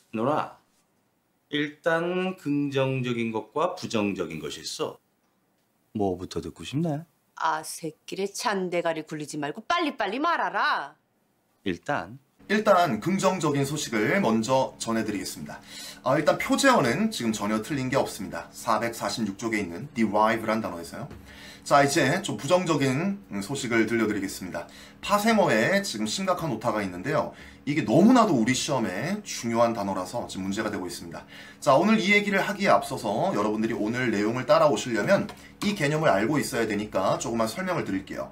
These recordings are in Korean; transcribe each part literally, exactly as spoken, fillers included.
너라, 일단 긍정적인 것과 부정적인 것이 있어. 뭐부터 듣고 싶네? 아, 새끼를 잔대가리 굴리지 말고 빨리빨리 말하라. 일단 일단 긍정적인 소식을 먼저 전해드리겠습니다. 아, 일단 표제어는 지금 전혀 틀린 게 없습니다. 사백사십육 쪽에 있는 derive란 단어에서요. 자, 이제 좀 부정적인 소식을 들려드리겠습니다. 파생어에 지금 심각한 오타가 있는데요. 이게 너무나도 우리 시험에 중요한 단어라서 지금 문제가 되고 있습니다. 자, 오늘 이 얘기를 하기에 앞서서 여러분들이 오늘 내용을 따라오시려면 이 개념을 알고 있어야 되니까 조금만 설명을 드릴게요.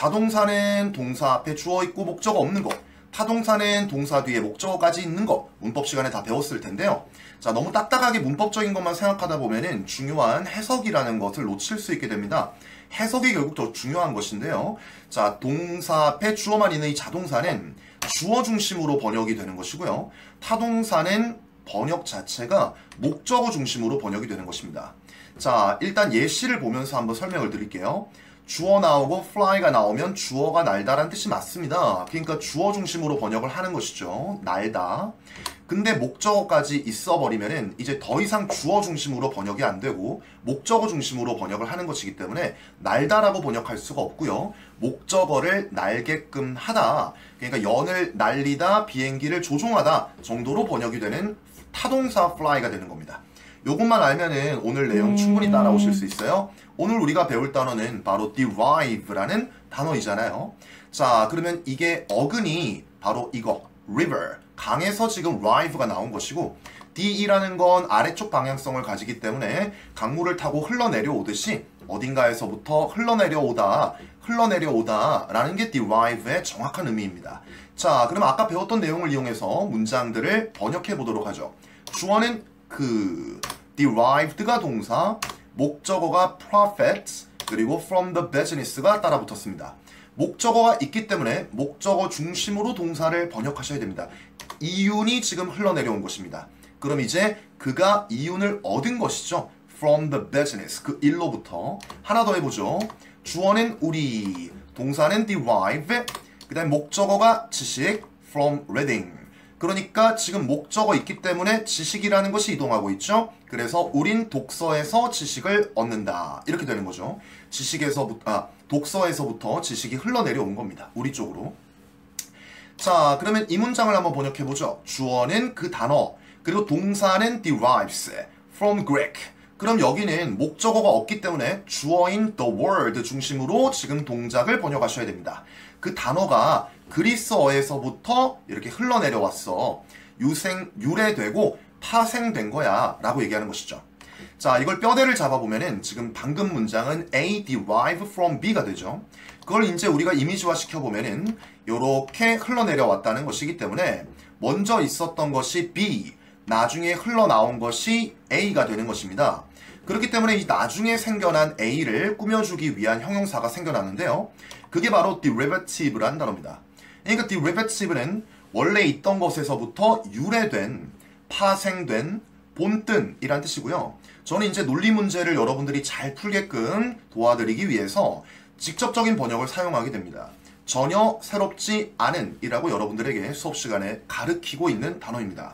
자동사는 동사 앞에 주어 있고 목적어 없는 거, 타동사는 동사 뒤에 목적어까지 있는 거, 문법 시간에 다 배웠을 텐데요. 자, 너무 딱딱하게 문법적인 것만 생각하다 보면은 중요한 해석이라는 것을 놓칠 수 있게 됩니다. 해석이 결국 더 중요한 것인데요. 자, 동사 앞에 주어만 있는 이 자동사는 주어 중심으로 번역이 되는 것이고요. 타동사는 번역 자체가 목적어 중심으로 번역이 되는 것입니다. 자, 일단 예시를 보면서 한번 설명을 드릴게요. 주어 나오고 fly가 나오면 주어가 날다라는 뜻이 맞습니다. 그러니까 주어 중심으로 번역을 하는 것이죠. 날다. 근데 목적어까지 있어버리면은 이제 더 이상 주어 중심으로 번역이 안 되고 목적어 중심으로 번역을 하는 것이기 때문에 날다라고 번역할 수가 없고요. 목적어를 날게끔 하다, 그러니까 연을 날리다, 비행기를 조종하다 정도로 번역이 되는 타동사 fly가 되는 겁니다. 요것만 알면은 오늘 내용 충분히 따라오실 수 있어요. 오늘 우리가 배울 단어는 바로 derive라는 단어이잖아요. 자, 그러면 이게 어근이 바로 이거 river, 강에서 지금 rive가 나온 것이고, D이라는 건 아래쪽 방향성을 가지기 때문에 강물을 타고 흘러내려오듯이 어딘가에서부터 흘러내려오다, 흘러내려오다 라는 게 derive의 정확한 의미입니다. 자, 그럼 아까 배웠던 내용을 이용해서 문장들을 번역해 보도록 하죠. 주어는 그 derived가 동사, 목적어가 profit, 그리고 from the business가 따라 붙었습니다. 목적어가 있기 때문에 목적어 중심으로 동사를 번역하셔야 됩니다. 이윤이 지금 흘러내려온 것입니다. 그럼 이제 그가 이윤을 얻은 것이죠. from the business, 그 일로부터. 하나 더 해보죠. 주어는 우리, 동사는 derive, 그 다음에 목적어가 지식, from reading. 그러니까 지금 목적어 있기 때문에 지식이라는 것이 이동하고 있죠. 그래서 우린 독서에서 지식을 얻는다, 이렇게 되는 거죠. 지식에서부터, 아, 독서에서부터 지식이 흘러내려온 겁니다. 우리 쪽으로. 자, 그러면 이 문장을 한번 번역해보죠. 주어는 그 단어, 그리고 동사는 derives from Greek. 그럼 여기는 목적어가 없기 때문에 주어인 the word 중심으로 지금 동작을 번역하셔야 됩니다. 그 단어가 그리스어에서부터 이렇게 흘러내려왔어. 유생, 유래되고 파생된 거야 라고 얘기하는 것이죠. 자, 이걸 뼈대를 잡아보면은 지금 방금 문장은 A derive from B가 되죠. 그걸 이제 우리가 이미지화 시켜보면은 요렇게 흘러내려왔다는 것이기 때문에 먼저 있었던 것이 B, 나중에 흘러나온 것이 A가 되는 것입니다. 그렇기 때문에 이 나중에 생겨난 A를 꾸며주기 위한 형용사가 생겨났는데요. 그게 바로 derivative라는 단어입니다. 그러니까 derivative는 원래 있던 것에서부터 유래된, 파생된, 본뜬이란 뜻이고요. 저는 이제 논리 문제를 여러분들이 잘 풀게끔 도와드리기 위해서 직접적인 번역을 사용하게 됩니다. 전혀 새롭지 않은 이라고 여러분들에게 수업 시간에 가르치고 있는 단어입니다.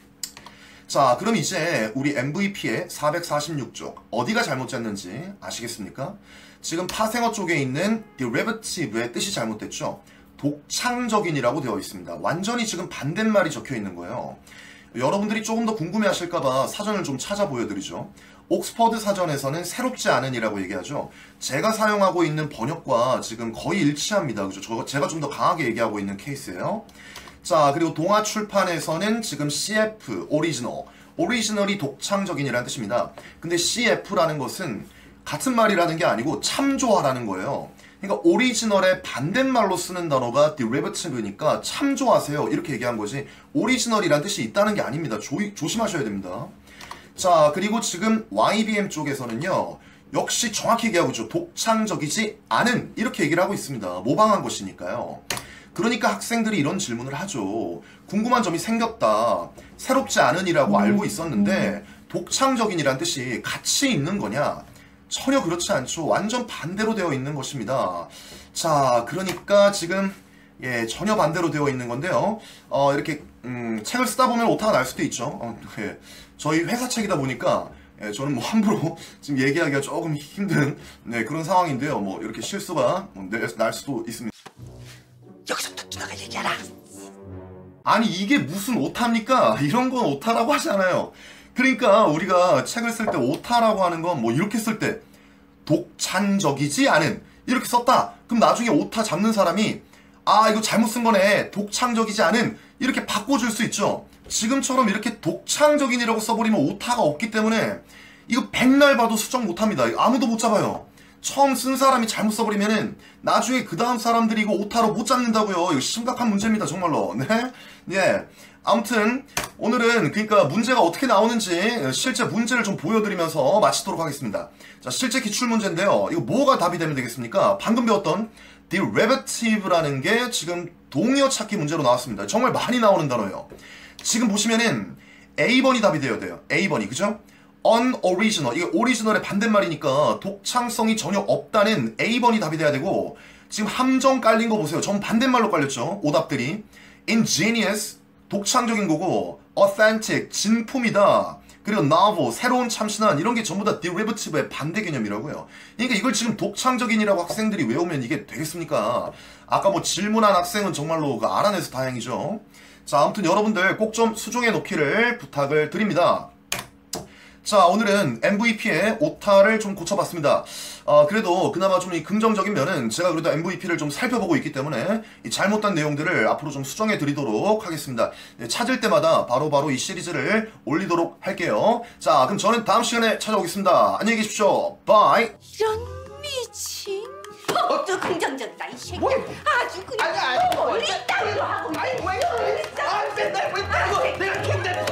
자, 그럼 이제 우리 엠브이피의 사백사십육 쪽 어디가 잘못 짰는지 아시겠습니까? 지금 파생어 쪽에 있는 derivative의 뜻이 잘못됐죠. 독창적인이라고 되어 있습니다. 완전히 지금 반대말이 적혀 있는 거예요. 여러분들이 조금 더 궁금해하실까봐 사전을 좀 찾아 보여드리죠. 옥스퍼드 사전에서는 새롭지 않은이라고 얘기하죠. 제가 사용하고 있는 번역과 지금 거의 일치합니다. 그죠? 저, 제가 좀 더 강하게 얘기하고 있는 케이스예요. 자, 그리고 동아 출판에서는 지금 씨에프, 오리지널, 오리지널이 독창적인이라는 뜻입니다. 근데 씨에프라는 것은 같은 말이라는 게 아니고 참조하라는 거예요. 그러니까 오리지널의 반대말로 쓰는 단어가 derivative니까 참조하세요, 이렇게 얘기한 거지 오리지널이란 뜻이 있다는 게 아닙니다. 조, 조심하셔야 됩니다. 자, 그리고 지금 와이비엠 쪽에서는요, 역시 정확히 얘기하고 있죠. 독창적이지 않은, 이렇게 얘기를 하고 있습니다. 모방한 것이니까요. 그러니까 학생들이 이런 질문을 하죠. 궁금한 점이 생겼다. 새롭지 않은이라고 알고 있었는데 독창적인이란 뜻이 같이 있는 거냐? 전혀 그렇지 않죠. 완전 반대로 되어 있는 것입니다. 자, 그러니까 지금 예, 전혀 반대로 되어 있는 건데요. 어, 이렇게 음, 책을 쓰다 보면 오타가 날 수도 있죠. 어, 예. 저희 회사 책이다 보니까 예, 저는 뭐 함부로 지금 얘기하기가 조금 힘든 네, 그런 상황인데요. 뭐 이렇게 실수가 뭐 날 수도 있습니다. 여기서부터 누나가 얘기하라. 아니 이게 무슨 오타입니까? 이런 건 오타라고 하잖아요. 그러니까 우리가 책을 쓸 때 오타라고 하는 건 뭐 이렇게 쓸 때 독창적이지 않은 이렇게 썼다. 그럼 나중에 오타 잡는 사람이 아 이거 잘못 쓴 거네. 독창적이지 않은 이렇게 바꿔줄 수 있죠. 지금처럼 이렇게 독창적인이라고 써버리면 오타가 없기 때문에 이거 백날 봐도 수정 못합니다. 아무도 못 잡아요. 처음 쓴 사람이 잘못 써버리면은 나중에 그 다음 사람들이 이거 오타로 못 잡는다고요. 이거 심각한 문제입니다 정말로. 네, 예. 아무튼 오늘은 그러니까 문제가 어떻게 나오는지 실제 문제를 좀 보여드리면서 마치도록 하겠습니다. 자, 실제 기출 문제인데요. 이거 뭐가 답이 되면 되겠습니까? 방금 배웠던 derivative라는 게 지금 동의어 찾기 문제로 나왔습니다. 정말 많이 나오는 단어예요. 지금 보시면은 A번이 답이 되어야 돼요. A번이 그죠? unoriginal 이게 오리지널의 반대말이니까 독창성이 전혀 없다는 A번이 답이 돼야 되고 지금 함정 깔린 거 보세요. 전 반대말로 깔렸죠. 오답들이 ingenious 독창적인 거고 authentic 진품이다. 그리고 novel 새로운 참신한 이런 게 전부 다 derivative의 반대 개념이라고요. 그러니까 이걸 지금 독창적인이라고 학생들이 외우면 이게 되겠습니까? 아까 뭐 질문한 학생은 정말로 알아내서 다행이죠. 자, 아무튼 여러분들 꼭 좀 수정해 놓기를 부탁을 드립니다. 자, 오늘은 엠브이피의 오타를 좀 고쳐봤습니다. 어, 그래도 그나마 좀 이 긍정적인 면은 제가 그래도 엠브이피를 좀 살펴보고 있기 때문에 이 잘못된 내용들을 앞으로 좀 수정해 드리도록 하겠습니다. 네, 찾을 때마다 바로바로 바로 이 시리즈를 올리도록 할게요. 자, 그럼 저는 다음 시간에 찾아오겠습니다. 안녕히 계십시오. 바이. 이런 미친. 또 긍정적이다 이 새끼. 아주 그냥 아니 아니 멀리 땅으로 하고 아니 왜 그래? 아 맨날 왜 이거 내가 굉장히